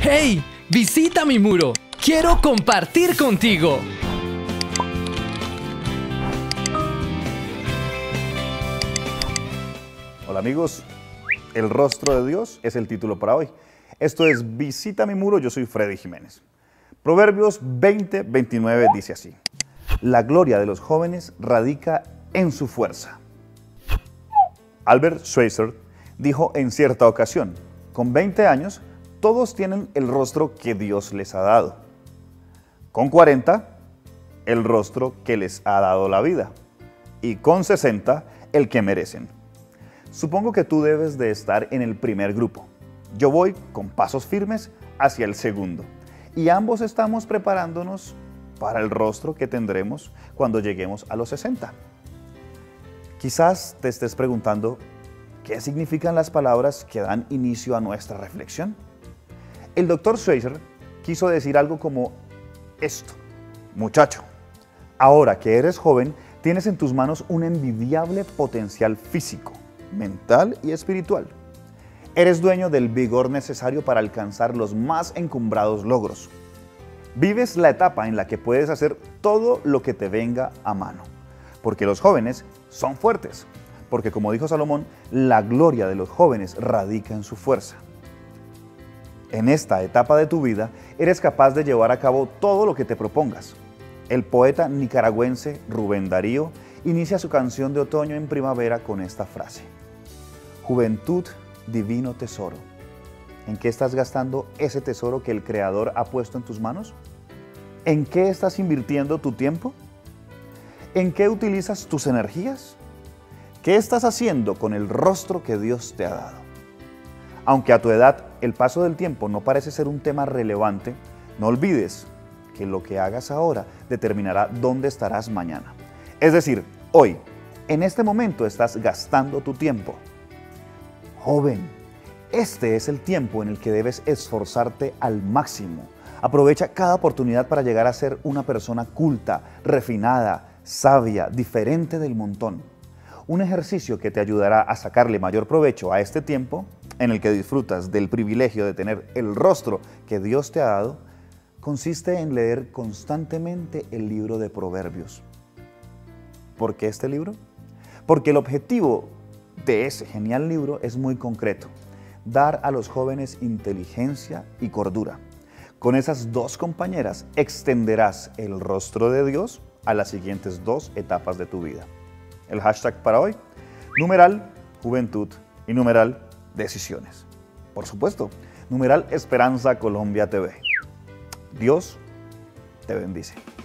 ¡Hey! ¡Visita mi muro! ¡Quiero compartir contigo! Hola amigos, El rostro de Dios es el título para hoy. Esto es Visita mi muro, yo soy Freddy Jiménez. Proverbios 20:29 dice así: la gloria de los jóvenes radica en su fuerza. Albert Schweitzer dijo en cierta ocasión: con 20 años, todos tienen el rostro que Dios les ha dado. Con 40, el rostro que les ha dado la vida. Y con 60, el que merecen. Supongo que tú debes de estar en el primer grupo. Yo voy con pasos firmes hacia el segundo. Y ambos estamos preparándonos para el rostro que tendremos cuando lleguemos a los 60. Quizás te estés preguntando, ¿qué significan las palabras que dan inicio a nuestra reflexión? El Dr. Schweitzer quiso decir algo como esto: muchacho, ahora que eres joven, tienes en tus manos un envidiable potencial físico, mental y espiritual. Eres dueño del vigor necesario para alcanzar los más encumbrados logros. Vives la etapa en la que puedes hacer todo lo que te venga a mano, porque los jóvenes son fuertes, porque como dijo Salomón, la gloria de los jóvenes radica en su fuerza. En esta etapa de tu vida, eres capaz de llevar a cabo todo lo que te propongas. El poeta nicaragüense Rubén Darío inicia su canción de otoño en primavera con esta frase: juventud, divino tesoro. ¿En qué estás gastando ese tesoro que el Creador ha puesto en tus manos? ¿En qué estás invirtiendo tu tiempo? ¿En qué utilizas tus energías? ¿Qué estás haciendo con el rostro que Dios te ha dado? Aunque a tu edad el paso del tiempo no parece ser un tema relevante, no olvides que lo que hagas ahora determinará dónde estarás mañana. Es decir, hoy, en este momento estás gastando tu tiempo. Joven, este es el tiempo en el que debes esforzarte al máximo. Aprovecha cada oportunidad para llegar a ser una persona culta, refinada, sabia, diferente del montón. Un ejercicio que te ayudará a sacarle mayor provecho a este tiempo en el que disfrutas del privilegio de tener el rostro que Dios te ha dado, consiste en leer constantemente el libro de Proverbios. ¿Por qué este libro? Porque el objetivo de ese genial libro es muy concreto: dar a los jóvenes inteligencia y cordura. Con esas dos compañeras extenderás el rostro de Dios a las siguientes dos etapas de tu vida. El hashtag para hoy: numeral juventud y numeral decisiones. Por supuesto, numeral Esperanza Colombia TV. Dios te bendice.